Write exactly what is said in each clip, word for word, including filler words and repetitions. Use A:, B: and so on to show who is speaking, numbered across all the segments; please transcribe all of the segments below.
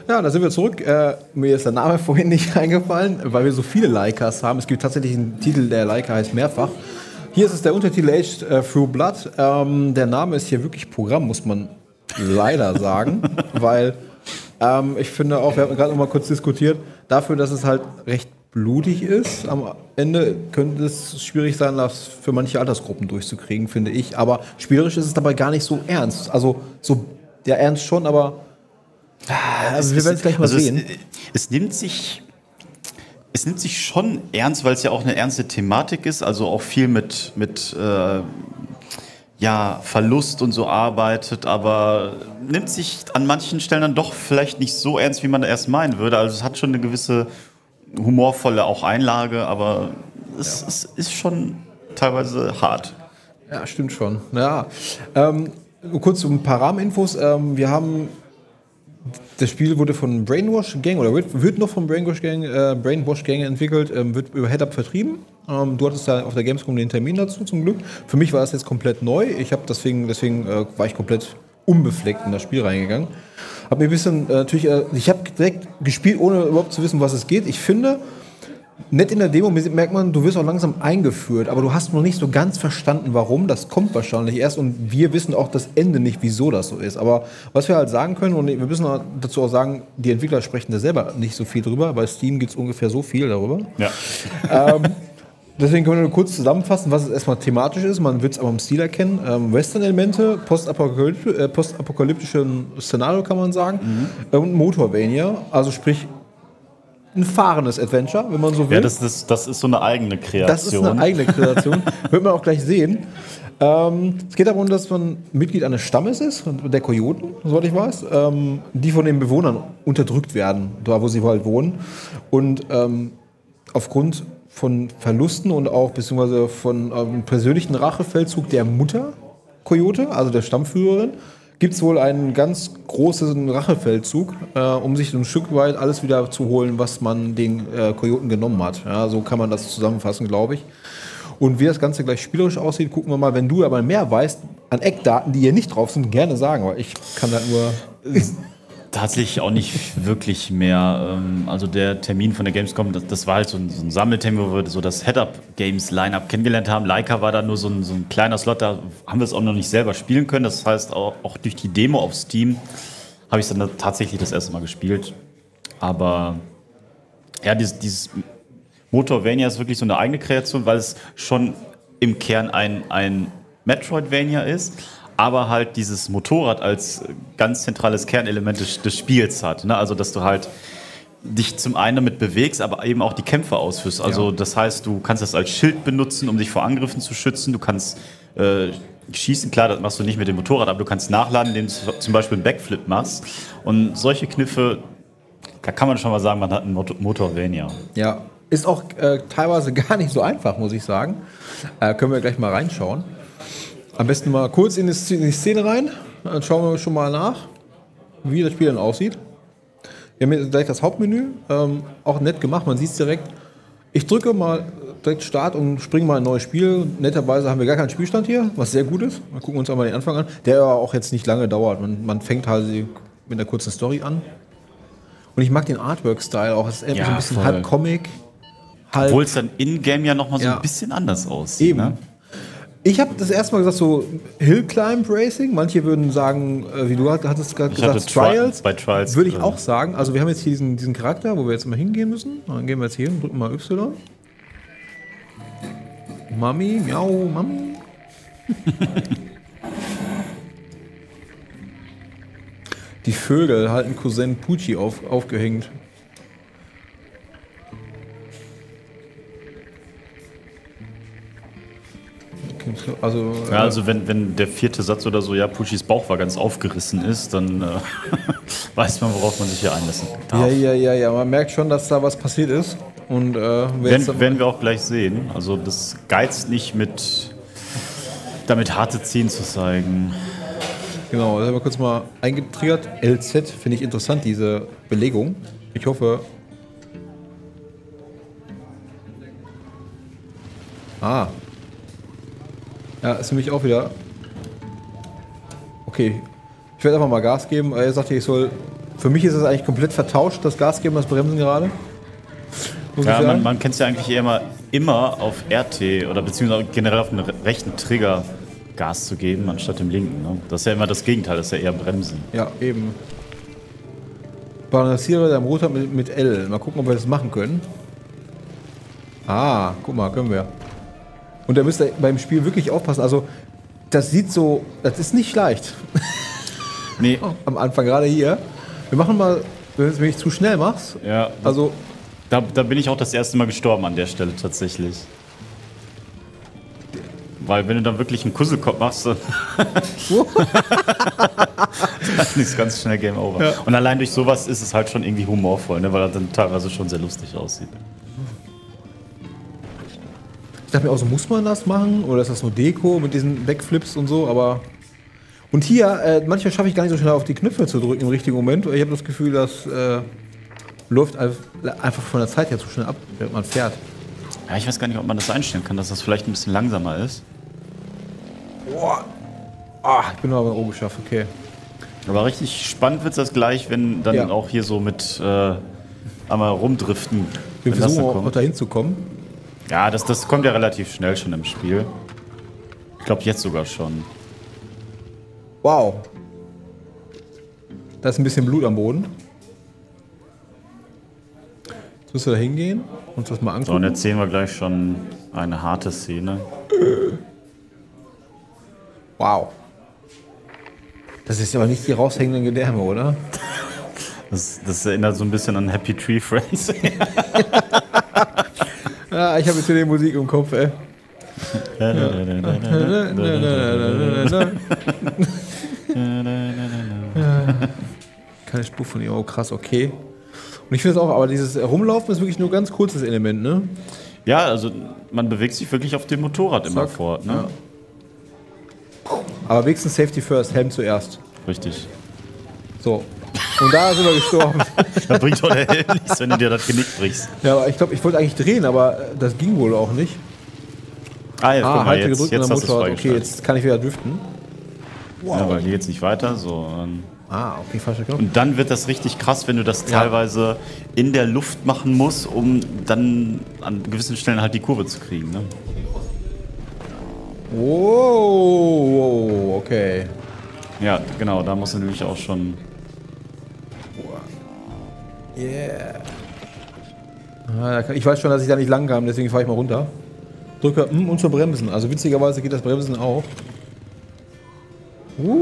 A: Ja, da sind wir zurück. Äh, mir ist der Name vorhin nicht eingefallen, weil wir so viele Leicas haben. Es gibt tatsächlich einen Titel, der Leica heißt mehrfach. Hier ist es der Untertitel Aged äh, Through Blood. Ähm, der Name ist hier wirklich Programm, muss man leider sagen, weil ähm, ich finde auch, wir haben gerade noch mal kurz diskutiert, dafür, dass es halt recht blutig ist, am Ende könnte es schwierig sein, das für manche Altersgruppen durchzukriegen, finde ich. Aber spielerisch ist es dabei gar nicht so ernst. Also so, ja, ernst schon, aber also wir werden es gleich mal
B: also
A: sehen.
B: Es, es nimmt sich es nimmt sich schon ernst, weil es ja auch eine ernste Thematik ist, also auch viel mit mit äh, ja, Verlust und so arbeitet, aber nimmt sich an manchen Stellen dann doch vielleicht nicht so ernst, wie man erst meinen würde. Also es hat schon eine gewisse humorvolle auch Einlage, aber es, ja. es ist schon teilweise hart.
A: Ja, stimmt schon. Ja. Ähm, kurz ein paar Rahmeninfos. Ähm, wir haben das Spiel wurde von Brainwash Gang oder wird, wird noch von Brainwash Gang, äh, Brainwash Gang entwickelt, ähm, wird über Head-Up vertrieben. Ähm, du hattest ja auf der Gamescom den Termin dazu, zum Glück. Für mich war das jetzt komplett neu. Ich habe deswegen, deswegen äh, war ich komplett unbefleckt in das Spiel reingegangen. Hab mir ein bisschen, äh, natürlich, äh, ich habe direkt gespielt, ohne überhaupt zu wissen, was es geht. Ich finde, nett in der Demo merkt man, du wirst auch langsam eingeführt, aber du hast noch nicht so ganz verstanden, warum. Das kommt wahrscheinlich erst und wir wissen auch das Ende nicht, wieso das so ist. Aber was wir halt sagen können, und wir müssen dazu auch sagen, die Entwickler sprechen da selber nicht so viel drüber. Bei Steam gibt es ungefähr so viel darüber.
B: Ja.
A: ähm, Deswegen können wir nur kurz zusammenfassen, was es erstmal thematisch ist. Man wird es aber im Stil erkennen. Ähm, Western-Elemente, postapokalyptisch, äh, postapokalyptischen Szenario kann man sagen. Mhm. Und Motorvania, also sprich ein fahrendes Adventure, wenn man so will.
B: Ja, das ist, das ist so eine eigene Kreation.
A: Das ist eine eigene Kreation. Wird man auch gleich sehen. Ähm, es geht darum, dass man Mitglied eines Stammes ist, der Kojoten, soweit ich weiß, ähm, die von den Bewohnern unterdrückt werden, da wo sie halt wohnen. Und ähm, aufgrund von Verlusten und auch beziehungsweise von einem persönlichen Rachefeldzug der Mutter Coyote, also der Stammführerin, gibt es wohl einen ganz großen Rachefeldzug, äh, um sich ein Stück weit alles wieder zu holen, was man den äh, Kojoten genommen hat. Ja, so kann man das zusammenfassen, glaube ich. Und wie das Ganze gleich spielerisch aussieht, gucken wir mal. Wenn du aber mehr weißt an Eckdaten, die hier nicht drauf sind, gerne sagen, weil ich kann das nur...
B: Tatsächlich auch nicht wirklich mehr. Also der Termin von der Gamescom, das, das war halt so ein, so ein Sammeltermin, wo wir so das Head-Up-Games-Line-Up kennengelernt haben. Leica war da nur so ein, so ein kleiner Slot, da haben wir es auch noch nicht selber spielen können. Das heißt, auch, auch durch die Demo auf Steam habe ich es dann tatsächlich das erste Mal gespielt. Aber ja, dieses, dieses Motorvania ist wirklich so eine eigene Kreation, weil es schon im Kern ein, ein Metroidvania ist, aber halt dieses Motorrad als ganz zentrales Kernelement des, des Spiels hat. Ne? Also, dass du halt dich zum einen damit bewegst, aber eben auch die Kämpfe ausführst. Also, ja. Das heißt, du kannst das als Schild benutzen, um dich vor Angriffen zu schützen. Du kannst äh, schießen, klar, das machst du nicht mit dem Motorrad, aber du kannst nachladen, indem du zum Beispiel einen Backflip machst. Und solche Kniffe, da kann man schon mal sagen, man hat einen Mot- Motorvania.
A: Ja, ist auch äh, teilweise gar nicht so einfach, muss ich sagen. Äh, können wir gleich mal reinschauen. Am besten mal kurz in die Szene rein, dann schauen wir schon mal nach, wie das Spiel dann aussieht. Wir haben jetzt direkt das Hauptmenü, ähm, auch nett gemacht, man sieht es direkt. Ich drücke mal direkt Start und springe mal ein neues Spiel. Netterweise haben wir gar keinen Spielstand hier, was sehr gut ist. Mal gucken uns einmal den Anfang an, der aber auch jetzt nicht lange dauert. Man, man fängt halt mit einer kurzen Story an. Und ich mag den Artwork-Style auch, es ist ja, so ein bisschen voll. Halb Comic. Halb
B: Obwohl es dann in-game ja nochmal so ja. ein bisschen anders aussieht.
A: Eben. Ne? Ich habe das erste Mal gesagt, so Hill Climb Racing. Manche würden sagen, wie du hattest gerade gesagt, Trials.
B: Bei Trials.
A: Würde ich drin. auch sagen. Also wir haben jetzt hier diesen, diesen Charakter, wo wir jetzt mal hingehen müssen. Dann gehen wir jetzt hier hin, drücken mal Y. Mami, miau, Mami. Die Vögel halten Cousin Pucci auf, aufgehängt. Also,
B: ja, also wenn, wenn der vierte Satz oder so, ja, Puccis Bauch war ganz aufgerissen ist, dann äh, weiß man, worauf man sich hier einlassen darf.
A: Ja, ja, ja, ja, man merkt schon, dass da was passiert ist. Und, äh,
B: werden, werden wir auch gleich sehen. Also das geizt nicht mit, damit harte Ziehen zu zeigen.
A: Genau, das haben wir kurz mal eingetriggert. L Z finde ich interessant, diese Belegung. Ich hoffe... Ah. Ja, ist für mich auch wieder... Okay, ich werde einfach mal Gas geben. Er sagt hier, ich soll Für mich ist es eigentlich komplett vertauscht, das Gas geben, das Bremsen gerade. Muss ich
B: Ja,
A: sagen.
B: man, man kennt es ja eigentlich eher immer, immer auf R T oder beziehungsweise generell auf den re- rechten Trigger Gas zu geben, anstatt dem linken. Ne? Das ist ja immer das Gegenteil, das ist ja eher Bremsen.
A: Ja, eben. Balanciere dein Motor mit, mit L. Mal gucken, ob wir das machen können. Ah, guck mal, können wir. Und da müsst ihr beim Spiel wirklich aufpassen. Also, das sieht so, das ist nicht leicht.
B: Nee.
A: Am Anfang, gerade hier. Wir machen mal, wenn du es wirklich zu schnell machst.
B: Ja,
A: Also,
B: da, da bin ich auch das erste Mal gestorben an der Stelle tatsächlich. Weil wenn du dann wirklich einen Kusselkopf machst, dann dann ist ganz schnell Game Over.
A: Ja.
B: Und allein durch sowas ist es halt schon irgendwie humorvoll, ne? Weil er dann teilweise schon sehr lustig aussieht.
A: ich dachte mir auch so, muss man das machen? Oder ist das nur Deko mit diesen Backflips und so? Aber. Und hier, äh, manchmal schaffe ich gar nicht so schnell auf die Knöpfe zu drücken im richtigen Moment. Ich habe das Gefühl, das äh, läuft einfach von der Zeit her zu schnell ab, wenn man fährt.
B: Ja, ich weiß gar nicht, ob man das einstellen kann, dass das vielleicht ein bisschen langsamer ist.
A: Boah. Ah, ich bin aber oben geschafft, okay.
B: Aber richtig spannend wird es das gleich, wenn dann
A: Ja.
B: auch hier so mit äh, einmal rumdriften.
A: Wir
B: wenn das
A: versuchen
B: dann
A: auch
B: kommt.
A: dahin zu kommen.
B: Ja, das, das kommt ja relativ schnell schon im Spiel. Ich glaube jetzt sogar schon.
A: Wow. Da ist ein bisschen Blut am Boden. Jetzt müssen wir da hingehen und uns das mal
B: So, und
A: angucken.
B: jetzt sehen wir gleich schon eine harte Szene.
A: Wow. Das ist aber nicht die raushängenden Gedärme, oder?
B: Das, das erinnert so ein bisschen an Happy Tree Friends.
A: Ja, ich habe jetzt hier die Musik im Kopf, ey. Keine Spur von ihr, oh krass, okay. Und ich finde es auch, aber dieses Rumlaufen ist wirklich nur ein ganz kurzes Element, ne?
B: Ja, also man bewegt sich wirklich auf dem Motorrad immer
A: Zack.
B: fort. Ne?
A: Ja. Aber wenigstens Safety first, Helm zuerst.
B: Richtig.
A: So. Und da sind wir gestorben.
B: Da bringt doch der Helm nichts, wenn du dir das Genick brichst.
A: Ja, aber ich glaube, ich wollte eigentlich drehen, aber das ging wohl auch nicht.
B: Ah, jetzt,
A: Ah,
B: guck mal,
A: halte
B: jetzt,
A: gedrückt
B: jetzt
A: an
B: hast
A: der
B: du es
A: Motorrad. Okay,
B: freigeschaltet.
A: jetzt kann ich wieder driften.
B: Ja, weil hier geht's nicht weiter. So. Und
A: Ah, okay, falscher Knopf.
B: und dann wird das richtig krass, wenn du das
A: Ja.
B: teilweise in der Luft machen musst, um dann an gewissen Stellen halt die Kurve zu kriegen. Ne?
A: Wow, okay.
B: Ja, genau, da musst du nämlich auch schon.
A: Yeah. Ah, da kann- Ich weiß schon, dass ich da nicht lang kam, deswegen fahre ich mal runter. Drücke mm, und zur Bremsen. Also witzigerweise geht das Bremsen auch. Uh.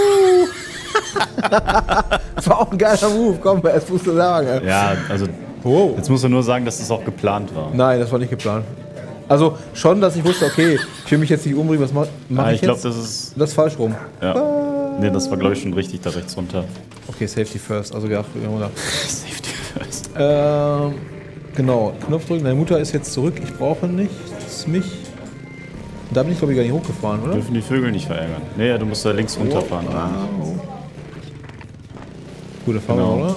A: Das war auch ein geiler Move, komm, es musst du sagen. ey.
B: Ja, also
A: Wow.
B: jetzt musst du nur sagen, dass es auch geplant war.
A: Nein, das war nicht geplant. Also schon, dass ich wusste, okay, ich will mich jetzt nicht umbringen, was mache mach
B: Ah,
A: ich
B: ich glaube,
A: jetzt?
B: das ist.
A: Das ist falsch rum.
B: Ja. Nee, das war, glaube ich, schon richtig da rechts runter.
A: Okay, Safety first, also ja, runter.
B: Safety first.
A: Ähm, genau, Knopf drücken. Deine Mutter ist jetzt zurück. Ich brauche nichts, mich. Und da bin ich, glaube ich, gar nicht hochgefahren, oder?
B: Dürfen die Vögel nicht verärgern. Nee, du musst da links runterfahren.
A: Wow. Gut, da fahren
B: Genau.
A: wir, oder?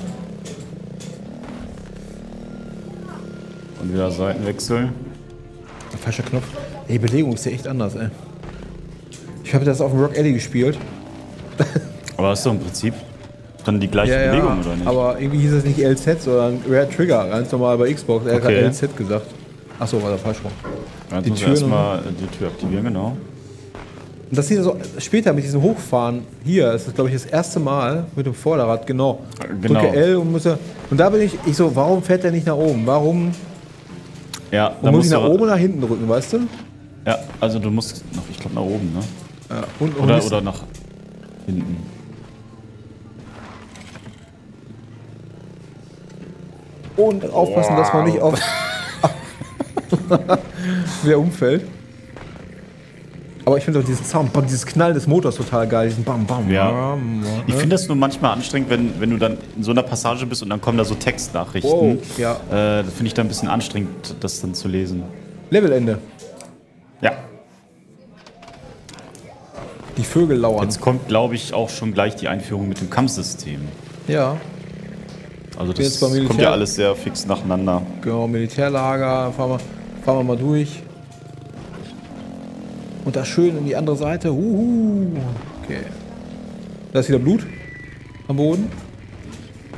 B: Und wieder Seitenwechsel.
A: Falscher Knopf. Ey, Belegung ist ja echt anders, ey. Ich habe das auf dem Rock Alley gespielt.
B: Aber das ist doch im Prinzip dann die gleiche Bewegung, oder nicht?
A: aber irgendwie hieß es nicht L Z, sondern Rare Trigger, ganz normal bei Xbox. Er hat
B: Okay.
A: L Z gesagt. Achso, war da falsch rum.
B: Jetzt
A: die
B: muss
A: Türen
B: erstmal die Tür aktivieren, genau.
A: Und das sieht so später mit diesem Hochfahren hier, ist das glaube ich das erste Mal mit dem Vorderrad, genau.
B: Genau.
A: Drücke L und muss er, und da bin ich, ich so, warum fährt der nicht nach oben? Warum
B: Ja,
A: und
B: da
A: muss
B: musst
A: ich nach
B: du,
A: oben oder nach hinten drücken, weißt du?
B: Ja, also du musst noch, ich glaube nach oben, ne?
A: Ja, und, und
B: Oder,
A: nicht-
B: oder nach hinten.
A: und aufpassen, dass man nicht auf wieder umfällt. Aber ich finde auch diesen Sound, bam, dieses Knall des Motors total geil, diesen Bam Bam.
B: Ja.
A: Bam,
B: Ich
A: ne?
B: finde das nur manchmal anstrengend, wenn, wenn du dann in so einer Passage bist und dann kommen da so Textnachrichten.
A: Wow, ja.
B: Äh, das finde ich dann ein bisschen anstrengend, das dann zu lesen.
A: Levelende.
B: Ja.
A: Die Vögel lauern.
B: Jetzt kommt, glaube ich, auch schon gleich die Einführung mit dem Kampfsystem.
A: Ja,
B: Also
A: Bin
B: das
A: jetzt beim Militär.
B: kommt ja alles sehr fix nacheinander.
A: genau, Militärlager, fahren wir, fahren wir mal durch. Und da schön in die andere Seite. Huhu. Okay. Da ist wieder Blut am Boden.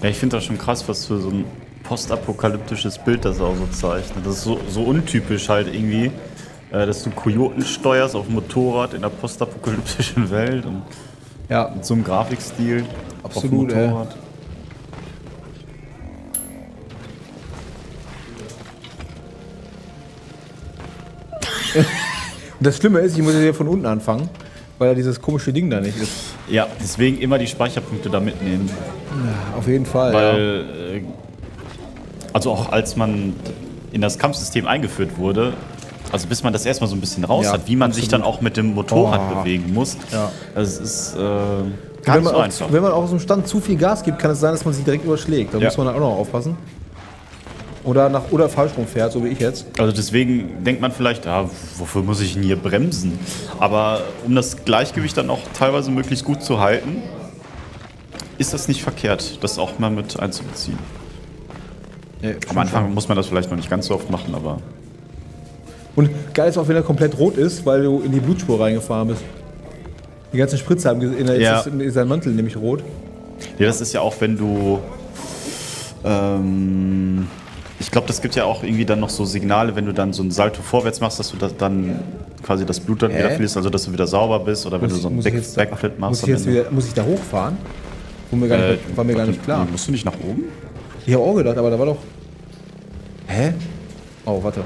B: Ja, ich finde das schon krass, was für so ein postapokalyptisches Bild das auch so zeichnet. Das ist so, so untypisch halt irgendwie, äh, dass du Kojoten steuerst auf dem Motorrad in der postapokalyptischen Welt und
A: Ja,
B: mit so einem Grafikstil
A: absolut,
B: auf dem Motorrad.
A: Und das Schlimme ist, ich muss jetzt hier von unten anfangen, weil ja dieses komische Ding da nicht ist.
B: Ja, deswegen immer die Speicherpunkte da mitnehmen.
A: Ja, auf jeden Fall, ja.
B: Weil, äh, also auch als man in das Kampfsystem eingeführt wurde, also bis man das erstmal so ein bisschen raus
A: Ja,
B: hat, wie man sich dann
A: absolut.
B: auch mit dem Motorrad
A: Oh.
B: bewegen muss.
A: Ja.
B: Das ist äh, gar
A: Wenn
B: nicht
A: man,
B: so
A: auch,
B: einfach.
A: wenn man auf so einem Stand zu viel Gas gibt, kann es sein, dass man sich direkt überschlägt. Da
B: Ja.
A: muss man dann auch noch aufpassen. Oder, nach, oder falsch rum fährt, so wie ich jetzt.
B: Also deswegen denkt man vielleicht, ja, wofür muss ich denn hier bremsen? Aber um das Gleichgewicht dann auch teilweise möglichst gut zu halten, ist das nicht verkehrt, das auch mal mit einzubeziehen.
A: Nee,
B: Am Anfang muss man das vielleicht noch nicht ganz so oft machen, aber
A: Und geil ist auch, wenn er komplett rot ist, weil du in die Blutspur reingefahren bist. Die ganzen Spritzer haben gesehen, jetzt
B: Ja.
A: ist, ist sein Mantel nämlich rot.
B: ja, das ist ja auch, wenn du ähm, ich glaube, das gibt ja auch irgendwie dann noch so Signale, wenn du dann so ein Salto vorwärts machst, dass du das dann quasi das Blut dann
A: Hä?
B: wieder fließt, also dass du wieder sauber bist, oder wenn
A: Muss
B: du so
A: ich-
B: einen
A: muss ich
B: Back
A: jetzt-
B: Backflip machst.
A: Muss ich, jetzt
B: am Ende.
A: wieder, muss ich da hochfahren? War mir gar
B: Äh,
A: nicht, war mir gar nicht klar.
B: Musst du nicht nach oben?
A: Ich habe auch gedacht, aber da war doch... Hä? Oh, warte.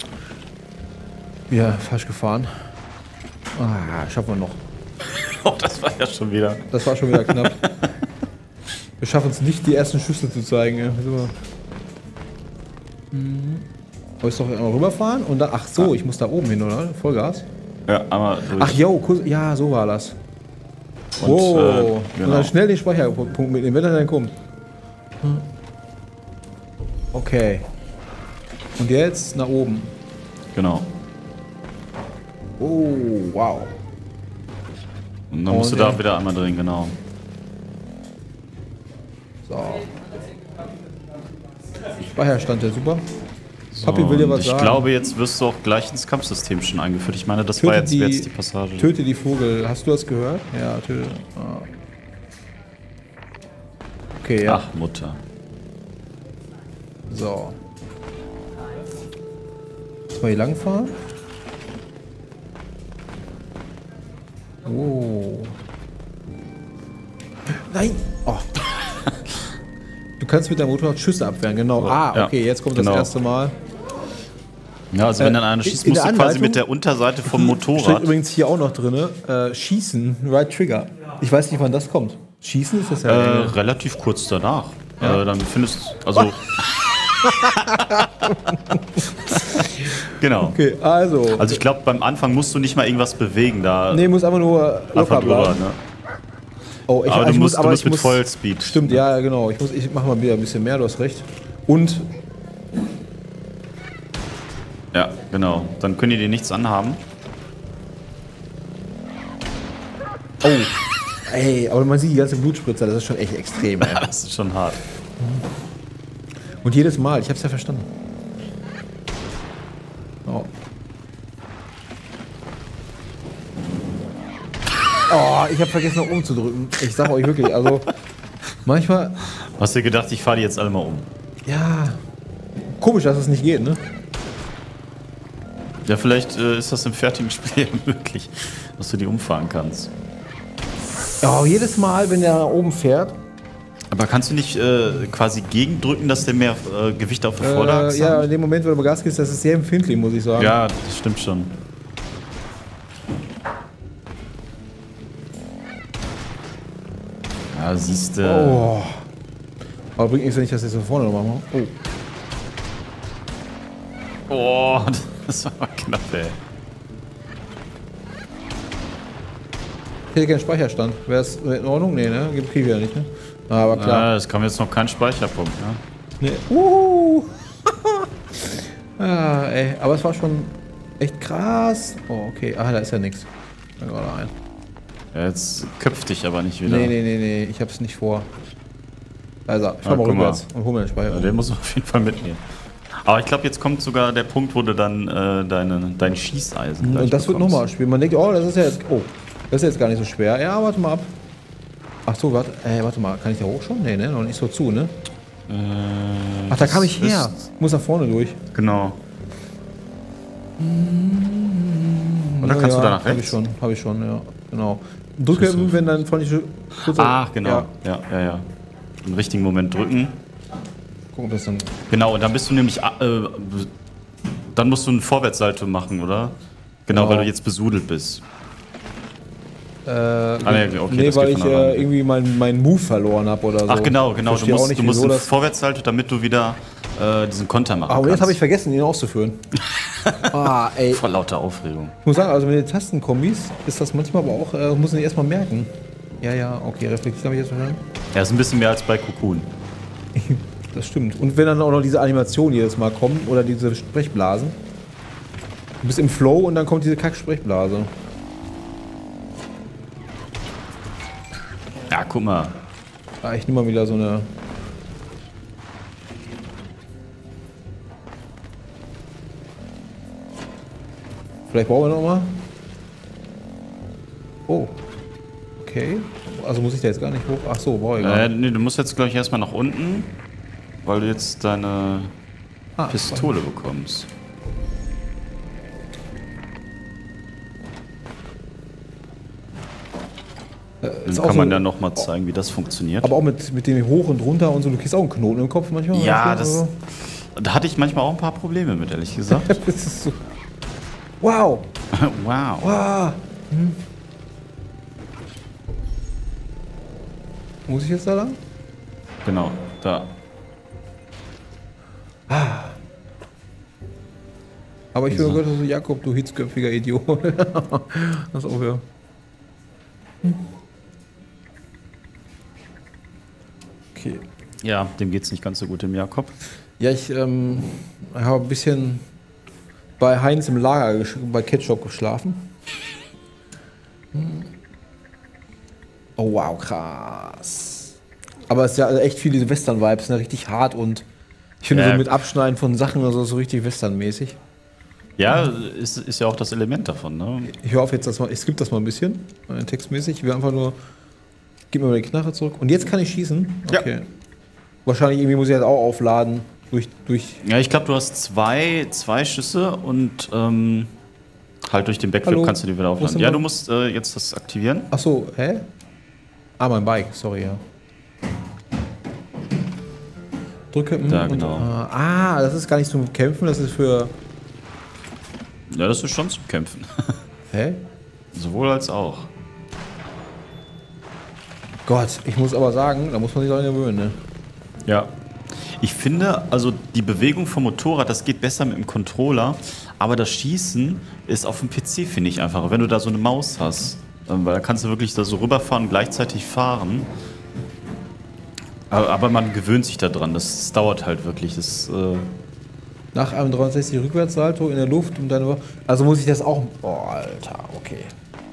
A: Ja, falsch gefahren. Ah, schaffen wir noch.
B: Oh, das war ja schon wieder.
A: Das war schon wieder knapp. Wir schaffen es nicht, die ersten Schüsse zu zeigen. Ja. So. Mhm. Wolltest du doch einmal rüberfahren und dann... Ach so, ich muss da oben hin, oder? Vollgas?
B: Ja, einmal durch.
A: Ach jo, kurz, ja, so war das.
B: Und,
A: Oh,
B: äh,
A: und
B: genau.
A: dann schnell den Speicherpunkt mitnehmen, wenn er dann kommt. Hm. Okay. Und jetzt nach oben.
B: Genau.
A: Oh, wow.
B: Und dann musst
A: Und
B: du da
A: ja.
B: wieder einmal drehen, genau.
A: So. Speicherstand, ja super.
B: So,
A: Papi will dir
B: und
A: was
B: ich
A: sagen.
B: glaube, jetzt wirst du auch gleich ins Kampfsystem schon eingeführt. Ich meine, das war jetzt, wäre jetzt die Passage.
A: Töte die Vogel. Hast du das gehört? Ja, töte. Ah. Okay, ja.
B: Ach, Mutter.
A: So. Muss man hier lang fahren? Oh. Nein! Oh. Du kannst mit deinem Motorrad Schüsse abwehren, genau. Ah,
B: Ja,
A: okay, jetzt kommt
B: genau.
A: das erste Mal.
B: Ja, also wenn
A: Äh,
B: dann einer
A: in-
B: schießt,
A: in
B: musst
A: der
B: du quasi
A: Anleitung-
B: mit der Unterseite vom
A: Steht
B: Motorrad.
A: übrigens hier auch noch drin, äh, Schießen, Right Trigger. Ich weiß nicht, wann das kommt. Schießen ist das
B: Äh,
A: ja.
B: relativ kurz danach. Äh, dann findest du, also. Genau.
A: Okay, also.
B: Also ich glaube, beim Anfang musst du nicht mal irgendwas bewegen, da
A: Nee, muss einfach nur locker
B: einfach drüber.
A: bleiben.
B: Ne?
A: Oh, ich,
B: Aber
A: ich
B: du
A: muss,
B: musst,
A: aber
B: du musst
A: ich
B: mit
A: muss,
B: Vollspeed.
A: Stimmt, ja, genau. Ich, muss, ich mache mal wieder ein bisschen mehr, du hast recht. Und,
B: Ja, genau. Dann können die dir nichts anhaben.
A: oh, ey, aber man sieht die ganze Blutspritzer, das ist schon echt extrem, ey.
B: Das ist schon hart.
A: Und jedes Mal, ich hab's ja verstanden. Oh. Oh, ich habe vergessen, noch umzudrücken. Ich sag euch wirklich, also manchmal,
B: Hast du gedacht, ich fahre die jetzt alle mal um?
A: ja, komisch, dass es nicht geht, ne?
B: Ja, vielleicht äh, ist das im fertigen Spiel möglich, dass du die umfahren kannst.
A: Oh, jedes Mal, wenn der nach oben fährt,
B: Aber kannst du nicht äh, quasi gegendrücken, dass der mehr äh, Gewicht auf der Vorderachse
A: äh, ja,
B: hat?
A: in dem Moment, wenn du Gas gibst, das ist sehr empfindlich, muss ich sagen.
B: Ja, das stimmt schon. Ja, siehst du.
A: Oh. Aber bringt nichts, wenn ich das jetzt von vorne noch mache. Oh.
B: Oh, das war knapp, ey.
A: Ich hätte gerne Speicherstand. Wäre es in Ordnung? Nee, ne? Gibt Krieg ja nicht, ne? Aber klar.
B: Ah, es kam jetzt noch kein Speicherpunkt, ne?
A: Nee. Uhu. ah, ey. Aber es war schon echt krass. Oh, okay. Ah, da ist ja nichts. Da gerade ein.
B: Ja, jetzt köpft dich aber nicht wieder.
A: Nee, nee, nee, nee. Ich hab's nicht vor. Also, ich fahr
B: Ah,
A: mal
B: guck mal.
A: rückwärts und hol mir den Speicher.
B: Ja, den muss man auf jeden Fall mitnehmen. Aber ich glaube, jetzt kommt sogar der Punkt, wo du dann äh, deine, dein Schießeisen gleich
A: Und das wird
B: bekommst.
A: nochmal spielen. Man denkt, oh, das ist ja jetzt. Oh, das ist jetzt gar nicht so schwer. Ja, warte mal ab. Ach so, warte, äh, warte mal, kann ich da hoch schon? Nee, ne? Noch nicht so zu, ne?
B: Äh,
A: Ach, da kam ich her. Muss nach vorne durch.
B: Genau. Und dann kannst
A: ja,
B: du da nach
A: Hab ich
B: rechts?
A: schon, hab ich schon, ja. Genau. Drücke, wenn dann freundliche.
B: Ah, genau.
A: Ja.
B: Ja, ja, ja. Im richtigen Moment drücken.
A: Gucken, ob das dann.
B: Genau, und dann bist du nämlich. Äh, dann musst du einen Vorwärtssalto machen, oder? Genau,
A: Genau.
B: weil du jetzt besudelt bist.
A: Äh,
B: Ah, nee, okay,
A: nee,
B: das
A: weil
B: geht
A: ich
B: von alleine.
A: äh, irgendwie meinen mein Move verloren habe oder so.
B: Ach, genau, genau. Du
A: Verstehe auch
B: musst,
A: nicht,
B: du musst
A: wieso
B: einen
A: das-
B: Vorwärtssalto, damit du wieder äh, diesen Konter machen
A: Ah, und
B: kannst.
A: jetzt habe ich vergessen, ihn auszuführen. ah, ey.
B: Vor lauter Aufregung.
A: Ich muss sagen, also mit den Tastenkombis ist das manchmal aber auch, äh, muss ich erstmal merken. Ja, ja, okay, reflektiert habe ich jetzt verstanden.
B: Ja, ist ein bisschen mehr als bei Cocoon.
A: Das stimmt. Und wenn dann auch noch diese Animationen jedes Mal kommen oder diese Sprechblasen. Du bist im Flow und dann kommt diese Kack-Sprechblase.
B: Ja, guck mal.
A: Ah, ich nehme mal wieder so eine. Vielleicht brauchen wir noch mal. Oh. Okay. Also muss ich da jetzt gar nicht hoch. Ach so, brauche ich gar
B: Äh,
A: nicht.
B: nee, du musst jetzt, glaube ich, erstmal nach unten, weil du jetzt deine
A: Ah,
B: Pistole bekommst.
A: ist
B: Dann
A: auch
B: kann man
A: so-
B: ja nochmal zeigen, wie das funktioniert.
A: Aber auch mit, mit dem Hoch und Runter und so. Du kriegst auch einen Knoten im Kopf manchmal.
B: Ja,
A: oder
B: das,
A: so.
B: da hatte ich manchmal auch ein paar Probleme mit, ehrlich gesagt.
A: Das ist so. Wow!
B: Wow.
A: Wow! Hm. Muss ich jetzt da lang?
B: Genau, da.
A: Aber ich höre Gott, so Jakob, du hitzköpfiger Idiot. Das auch ja. Okay.
B: Ja, dem geht's nicht ganz so gut, dem Jakob.
A: Ja, ich ähm, habe ein bisschen bei Heinz im Lager gesch- bei Ketchup geschlafen. Hm. Oh wow, krass. Aber es ist ja echt viele Western-Vibes, ne? Richtig hart und ich finde
B: Ja.
A: so mit Abschneiden von Sachen oder so, so richtig Western-mäßig.
B: Ja, ist, ist ja auch das Element davon, ne?
A: Ich höre auf jetzt, das mal, ich skippe das mal ein bisschen, äh, textmäßig. Ich will einfach nur, gib mir mal die Knarre zurück. Und jetzt kann ich schießen? Okay.
B: Ja.
A: Wahrscheinlich irgendwie muss ich jetzt auch aufladen. Durch, durch.
B: Ja, ich glaube, du hast zwei, zwei Schüsse und ähm, halt durch den Backflip
A: Hallo?
B: kannst du die wieder
A: Wo ist
B: aufladen.
A: denn
B: Ja,
A: mein-
B: du musst äh, jetzt das aktivieren.
A: Ach so, hä? Ah, mein Bike, sorry, ja. Drücke. mm,
B: Da,
A: und,
B: genau.
A: äh, ah, das ist gar nicht zum Kämpfen, das ist für.
B: Ja, das ist schon zum Kämpfen.
A: Hä?
B: Sowohl als auch.
A: Gott, ich muss aber sagen, da muss man sich daran gewöhnen, ne?
B: Ja. Ich finde, also die Bewegung vom Motorrad, das geht besser mit dem Controller, aber das Schießen ist auf dem P C, finde ich, einfacher, wenn du da so eine Maus hast. Ähm, Weil da kannst du wirklich da so rüberfahren und gleichzeitig fahren. Aber, aber man gewöhnt sich da dran, das, das dauert halt wirklich. Das, äh,
A: Nach einem dreihundertsechzig Rückwärtssalto in der Luft und dann. Also muss ich das auch. Oh, Alter, okay.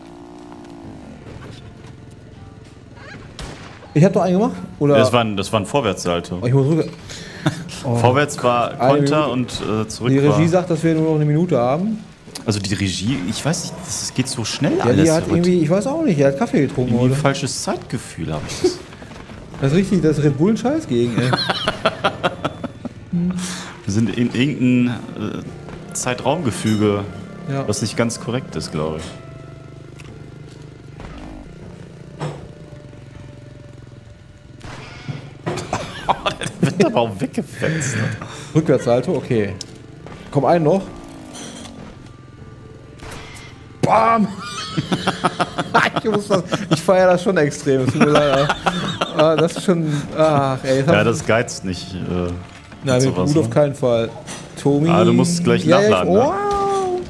A: Ich hab doch einen gemacht? Oder?
B: das, war ein, das war ein Vorwärtssalto.
A: Oh, ich muss rüber. Oh.
B: Vorwärts war
A: Eine
B: Konter
A: Minute.
B: und äh, zurück
A: Die Regie
B: war...
A: sagt, dass wir nur noch eine Minute haben.
B: Also die Regie, ich weiß nicht, das geht so schnell
A: Ja,
B: alles.
A: die hat
B: heute.
A: irgendwie, ich weiß auch nicht, die hat Kaffee getrunken,
B: Irgendwie ein
A: oder?
B: falsches Zeitgefühl habe ich.
A: Das ist richtig, das ist Red Bull ein Scheiß gegen, ey.
B: Wir sind in irgendein äh, Zeitraumgefüge,
A: Ja.
B: was nicht ganz korrekt ist, glaube ich. Der wird aber auch weggefetzt. Ne?
A: Rückwärtssalto, okay. Komm, einen noch. Bam! ich muss das, ich feiere das schon extrem. Es tut mir leid, aber, ah, das ist schon. Ach, ey. Jetzt
B: Ja,
A: hab-
B: das geizt nicht. Äh,
A: Nein, mit
B: sowas,
A: Blut auf
B: ne?
A: keinen Fall. Tommy.
B: Ah, du musst gleich
A: Ja, ja,
B: nachladen,
A: ich,
B: ne?
A: wow!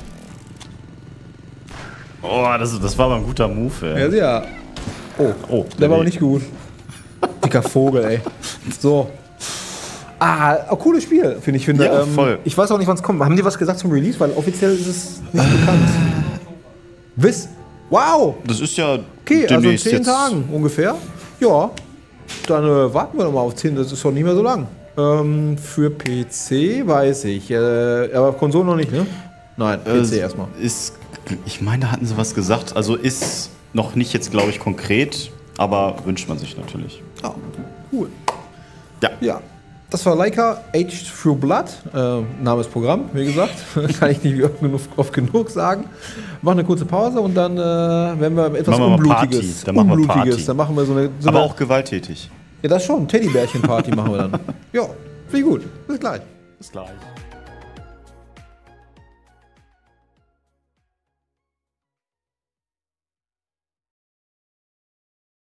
B: Oh, das, das war aber ein guter Move, ey.
A: Ja, ja. Oh,
B: Oh,
A: der war aber
B: nee.
A: nicht gut. Dicker Vogel, ey. So. Ah, oh, cooles Spiel, finde ich. Finde,
B: Ja,
A: ähm,
B: voll.
A: Ich weiß auch nicht, wann es kommt. Haben die was gesagt zum Release? Weil offiziell ist es nicht bekannt. Wiss. Wow!
B: Das ist ja
A: Okay, also in
B: demnächst
A: zehn
B: jetzt-
A: Tagen ungefähr. Ja. Dann äh, warten wir noch mal auf zehn. Das ist doch nicht mehr so lang. Ähm, für P C weiß ich. Äh, aber auf Konsole noch nicht, ne? Nein, P C
B: Äh,
A: erstmal.
B: Ist, ich meine, da hatten sie was gesagt. Also ist noch nicht jetzt, glaube ich, konkret. aber wünscht man sich natürlich.
A: Ah, cool.
B: Ja.
A: Ja. Das war Laika, Aged Through Blood. Äh, Name ist Programm, wie gesagt. Kann ich nicht oft genug, oft genug sagen. Machen eine kurze Pause und dann äh, werden wir etwas
B: machen wir
A: Unblutiges.
B: Dann machen wir
A: Unblutiges.
B: Party.
A: Dann machen wir so eine. So
B: aber
A: eine,
B: auch gewalttätig.
A: Ja, das schon. Teddybärchen-Party machen wir dann. Ja, wie gut. Bis gleich.
B: Bis gleich.